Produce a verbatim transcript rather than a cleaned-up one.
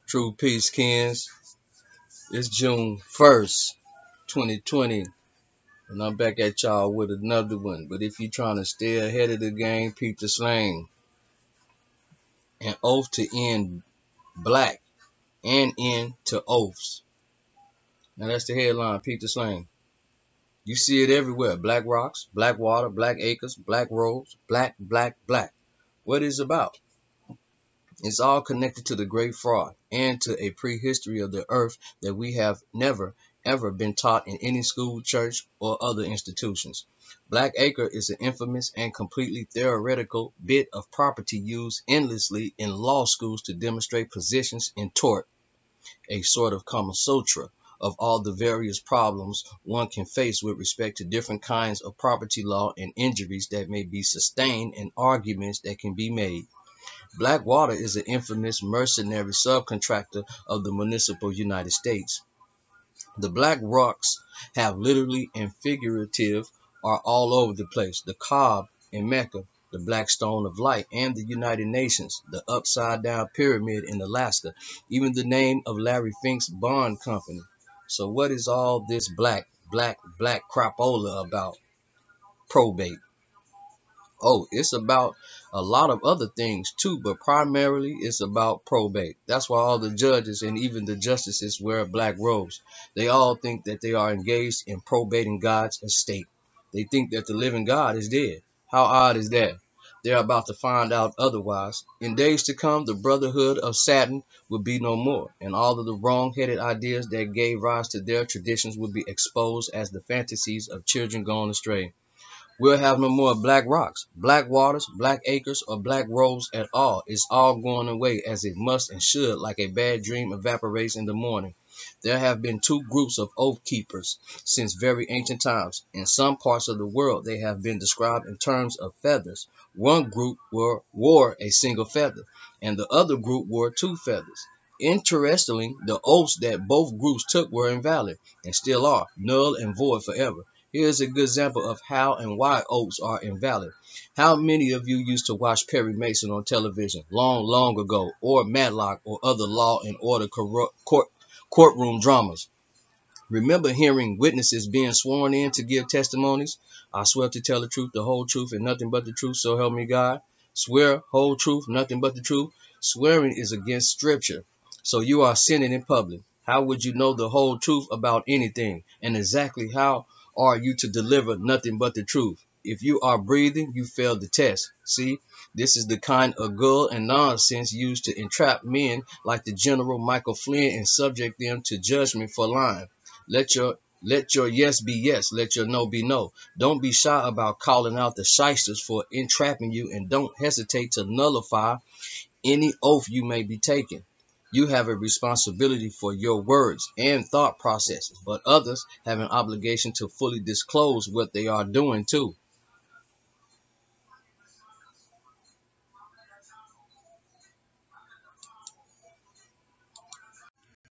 True Peace Kins. It's June first, twenty twenty, and I'm back at y'all with another one. But if you're trying to stay ahead of the game, peep the slang. An oath to end black and end to oaths. Now that's the headline, peep the slang. You see it everywhere. Black rocks, black water, black acres, black roads, black, black, black. What is it about? It's all connected to the great fraud and to a prehistory of the earth that we have never, ever been taught in any school, church, or other institutions. Black acre is an infamous and completely theoretical bit of property used endlessly in law schools to demonstrate positions in tort, a sort of Kama Sutra of all the various problems one can face with respect to different kinds of property law and injuries that may be sustained and arguments that can be made. Blackwater is an infamous mercenary subcontractor of the municipal United States. The black rocks have literally and figurative are all over the place. The Kaaba in Mecca, the Black Stone of Light, and the United Nations, the upside down pyramid in Alaska, even the name of Larry Fink's bond company. So what is all this black, black, black crapola about? Probate. Oh, it's about a lot of other things too, but primarily it's about probate. That's why all the judges and even the justices wear black robes. They all think that they are engaged in probating God's estate. They think that the living God is dead. How odd is that? They're about to find out otherwise. In days to come, the brotherhood of Saturn will be no more, and all of the wrong-headed ideas that gave rise to their traditions will be exposed as the fantasies of children gone astray. We'll have no more black rocks, black waters, black acres, or black roads at all. It's all going away as it must and should, like a bad dream evaporates in the morning. There have been two groups of oath keepers since very ancient times. In some parts of the world, they have been described in terms of feathers. One group wore, wore a single feather, and the other group wore two feathers. Interestingly, the oaths that both groups took were invalid, and still are, null and void forever. Here's a good example of how and why oaths are invalid. How many of you used to watch Perry Mason on television long, long ago, or Matlock or other law and order court, courtroom dramas? Remember hearing witnesses being sworn in to give testimonies? I swear to tell the truth, the whole truth, and nothing but the truth, so help me God. Swear, whole truth, nothing but the truth. Swearing is against scripture, so you are sinning in public. How would you know the whole truth about anything? And exactly how are you to deliver nothing but the truth? If you are breathing, you failed the test. See, this is the kind of gull and nonsense used to entrap men like the General Michael Flynn and subject them to judgment for lying. Let your let your yes be yes, let your no be no. Don't be shy about calling out the shysters for entrapping you, and don't hesitate to nullify any oath you may be taking. You have a responsibility for your words and thought processes, but others have an obligation to fully disclose what they are doing too.